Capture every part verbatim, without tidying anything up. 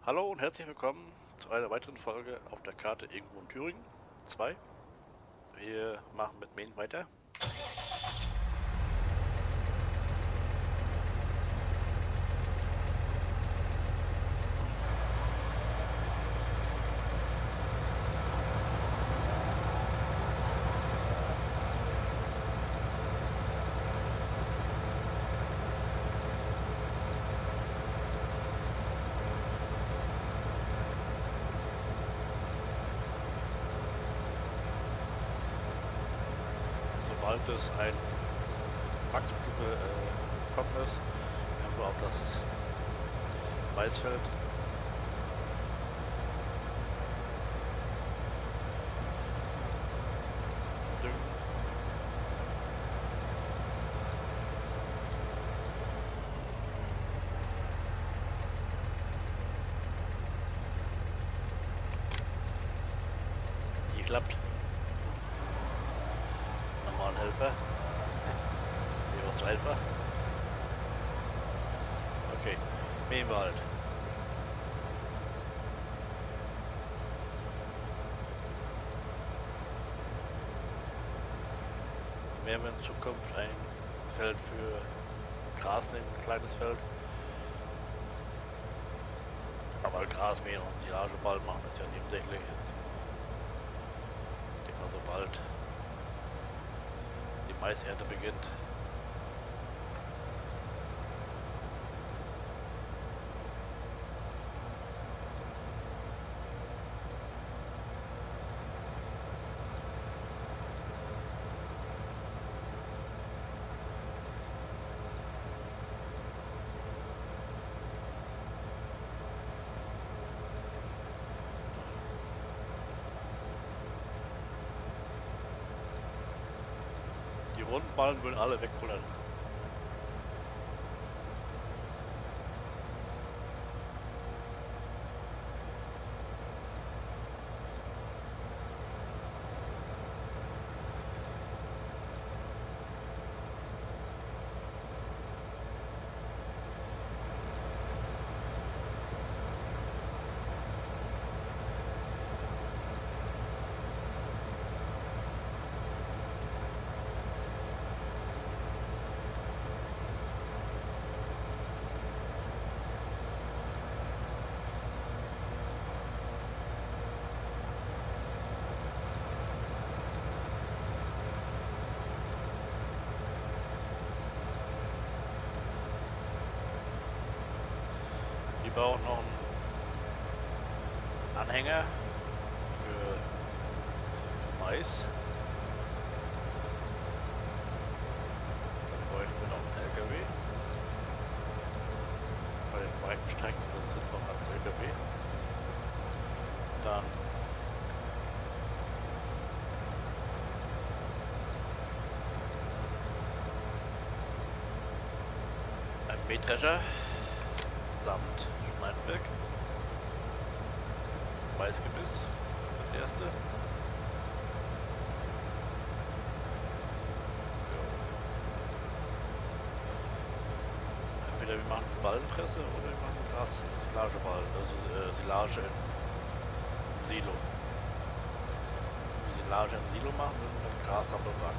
Hallo und herzlich willkommen zu einer weiteren Folge auf der Karte irgendwo in Thüringen zwei. Wir machen mit Main weiter. Sobald es ein Wachstumsstufe äh, gekommen ist, werden wir auf das Maisfeld düngen. Geklappt. Nochmal ein Helfer. Hier was Helfer. Okay, mähen wir halt. Werden wir in Zukunft ein Feld für Gras nehmen, ein kleines Feld. Aber Gras mähen und Silage bald machen ist ja nebensächlich jetzt. Ich denke mal, sobald die Maisernte beginnt, die runden Ballen würden alle wegkullern. Die brauchen noch einen Anhänger für Mais. Dann bräuchten wir noch einen L K W. Bei den weiten Strecken das sind noch ein L K W. Dann ein Mähdrescher samt Schneidwerk. Maisgebiss, das erste. Ja. Entweder wir machen eine Ballenpresse oder wir machen Gras Silageball, also äh, Silage im Silo. Wenn wir Silage im Silo machen, würden wir mit Gras Sammelwagen.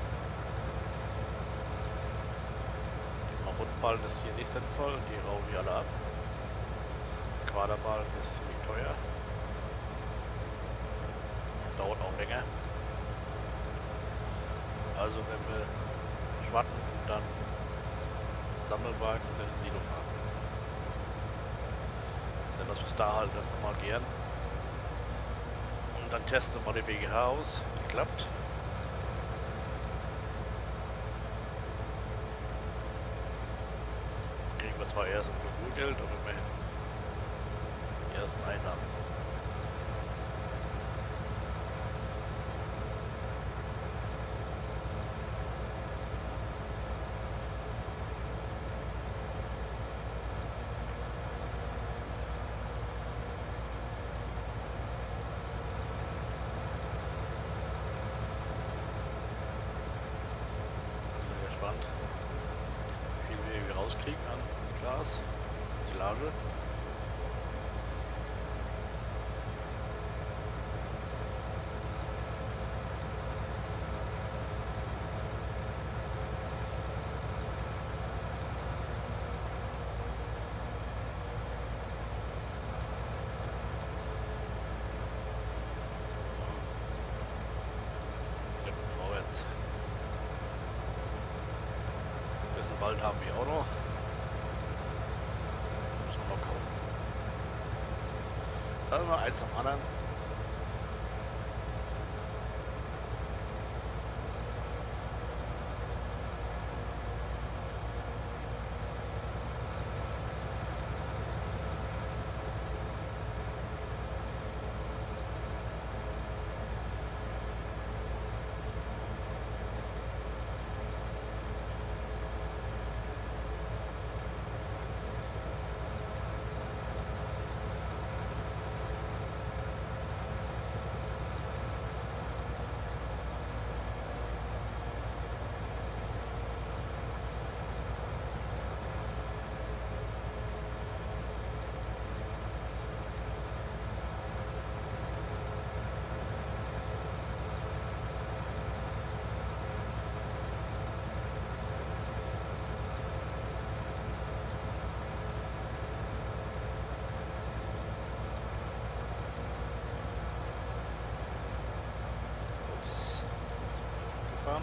Rundballen ist hier nicht sinnvoll, die rauchen wir alle ab. Quaderballen ist ziemlich teuer. Dauert auch länger. Also wenn wir schwatten und dann Sammelwagen und dann Silo fahren. Dann lassen wir es da halt ganz normal gern. Und dann testen wir mal die B G H aus. Geklappt. Kriegen wir zwar erst ein Geld, aber immerhin die ersten Einnahmen. Gespannt, wie viel wir rauskriegen an Gras, Silage. Lagerwald haben wir auch noch. Müssen wir noch kaufen. Also mal eins am anderen. Ups. Gefahren.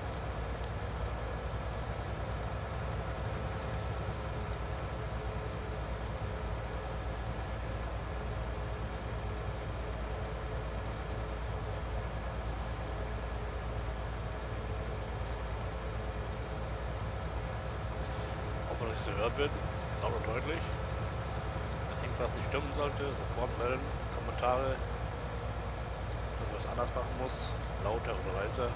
Hoffe, dass ich zu hören bin. Laut und deutlich. Wenn irgendwas nicht stimmen sollte, sofort melden. Kommentare. Dass ich was anders machen muss. Lauter oder leiser.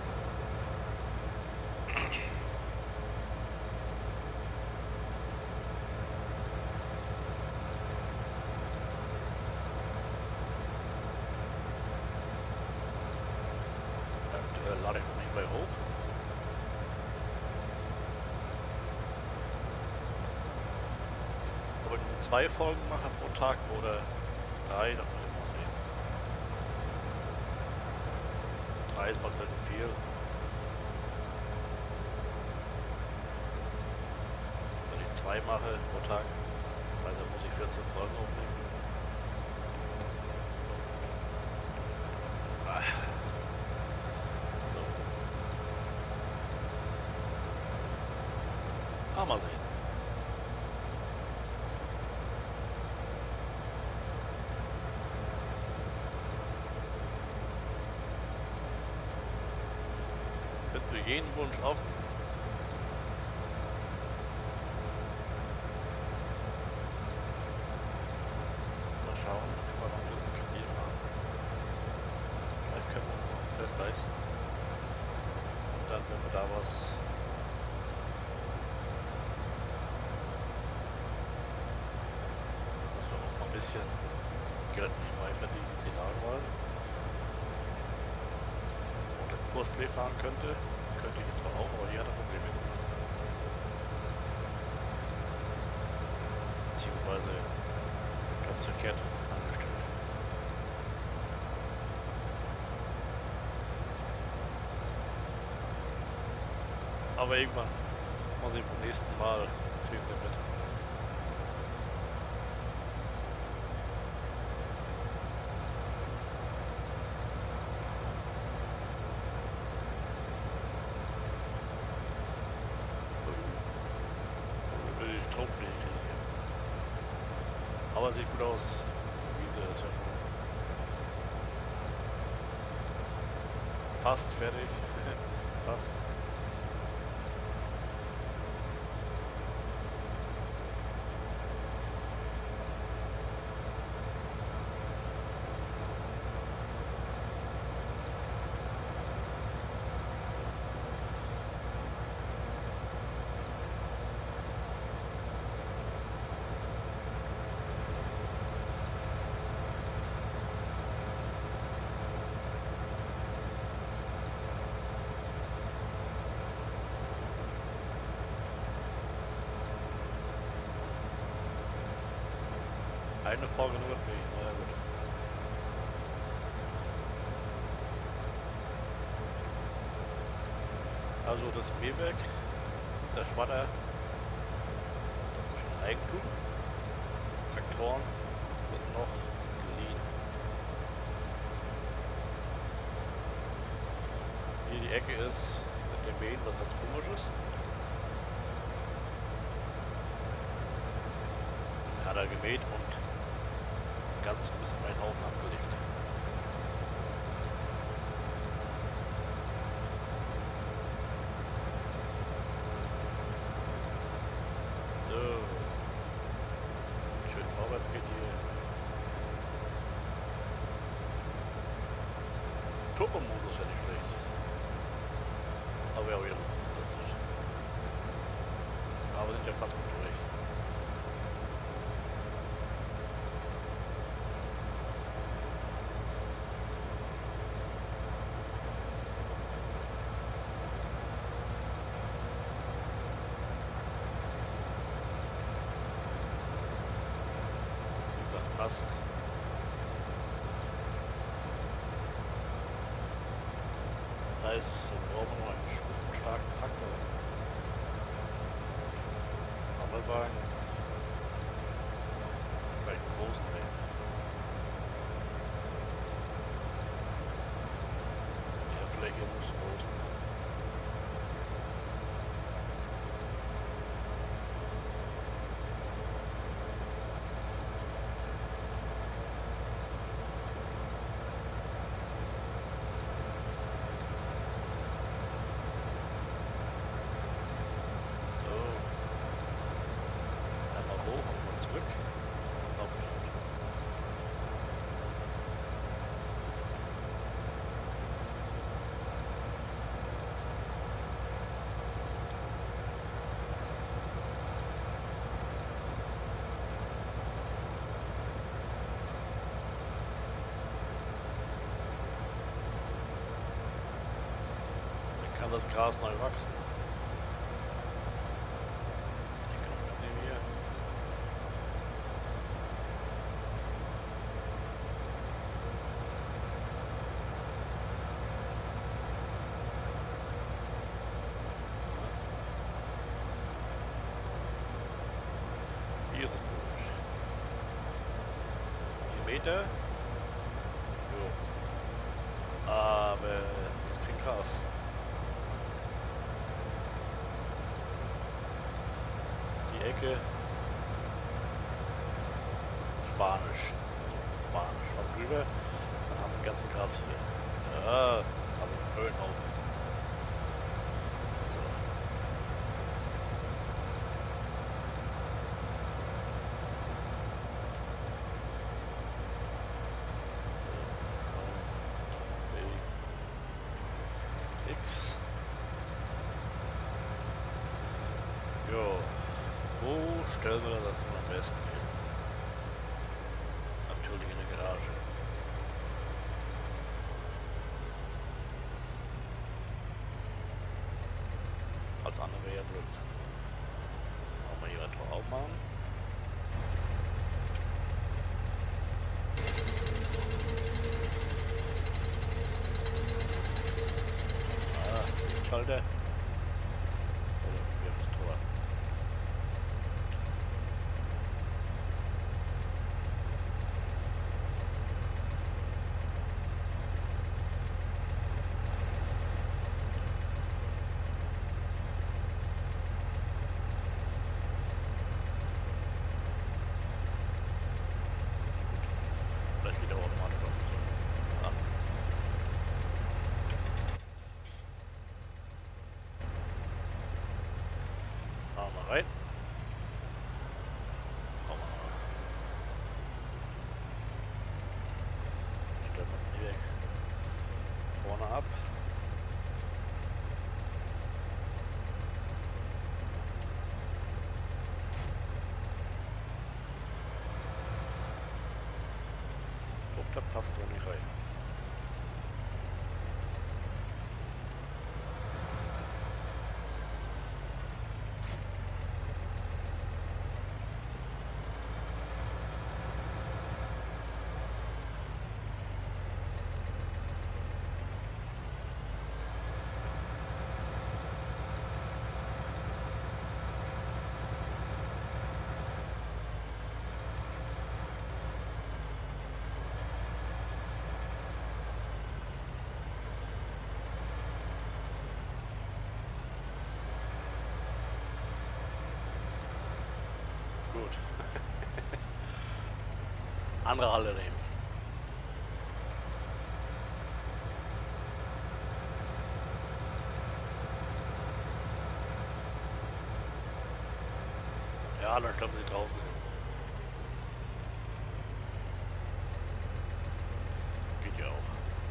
Aktuell lade ich noch nicht bei hoch. Ob ich nur zwei Folgen mache pro Tag oder drei, das muss ich mal sehen. Drei ist bald nicht viel. Wenn ich zwei mache pro Tag, also muss ich vierzehn Folgen aufnehmen. Ah. So. Ah, mal sehen. Bin für jeden Wunsch offen. Mal schauen, ob wir noch ein bisschen Kredit machen. Vielleicht können wir uns noch ein Feld leisten. Und dann, wenn wir da was dass wir noch mal ein bisschen Geld nebenbei verdienen, die Lagerwahl. Cosplay fahren könnte, könnte ich jetzt zwar auch, aber die hat Probleme gemacht. Beziehungsweise ganz verkehrt angestellt. Aber irgendwann, mal sehen, beim nächsten Mal kriegt er mit. Aber sieht gut aus. Die Wiese ist ja schon fast fertig. Fast. Eine Folge nur mit mir, na ja, gut. Also das Mähwerk, der Schwatter, das ist schon Eigentum. Traktoren sind noch geliehen. Hier die Ecke ist mit dem Mähen, was ganz komisch ist. einer gemäht und ganz ein bisschen meinen Haufen abgelegt. So. Schön vorwärts geht hier. Turbo-Modus wäre nicht schlecht. Aber ja, wieder fantastisch. Aber sind ja fast gut durch. Wie gesagt, fast. Da ist, brauchen wir noch einen guten, starken Traktor. Sammelwagen. Vielleicht einen großen nehmen. Die Fläche muss groß sein. Zurück. Sauberschrift. Dann kann das Gras neu wachsen. Die können wir mitnehmen hier. Hier ist es logisch. Die Meter. Jo. Aber das ist kein Gras. Die Ecke. Spanisch. Also Spanisch. Schauen drüber. Dann haben wir den ganzen Gras hier. Ja, aber schön auf. So. X. Jo. Wo stellen wir das am besten hin? Natürlich in der Garage. Als andere wäre ja Blödsinn. Machen wir hier ein Tor aufmachen. Ah, Schalter. Oder wir haben das Tor. Vielleicht wieder automatisch auf. Ah. Machen wir rein. Hauen wir mal. Stellen wir die weg. Vorne ab. Guck, das passt so nicht rein. andere Halle nehmen. Ja, dann stoppen sie draußen. Geht ja auch.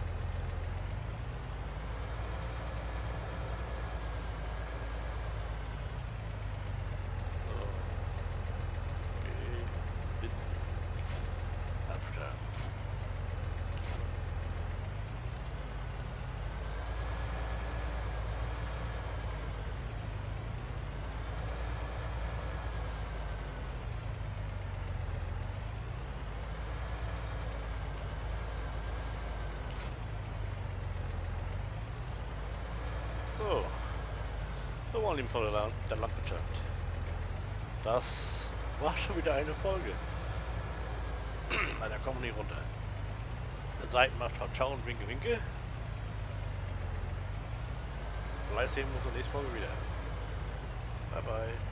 So. Okay. Hinten. Abstellen. So. So, meine lieben Freunde der der Landwirtschaft. Das war schon wieder eine Folge. Na, da kommen wir nicht runter. Der Seiten macht ciao, ciao und winke, winke. Vielleicht sehen wir uns in der nächsten Folge wieder. Bye, bye.